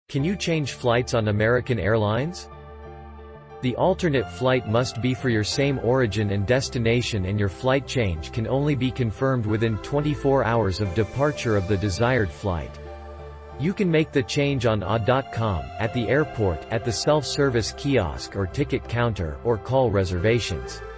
Can you change flights on American Airlines? The alternate flight must be for your same origin and destination, and your flight change can only be confirmed within 24 hours of departure of the desired flight. You can make the change on a.com, at the airport, at the self-service kiosk or ticket counter, or call Reservations.